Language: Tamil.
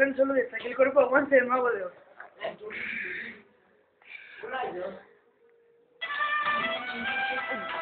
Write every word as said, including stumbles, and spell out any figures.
tan solo de que el cuerpo aguante el mago de Oz. Un año.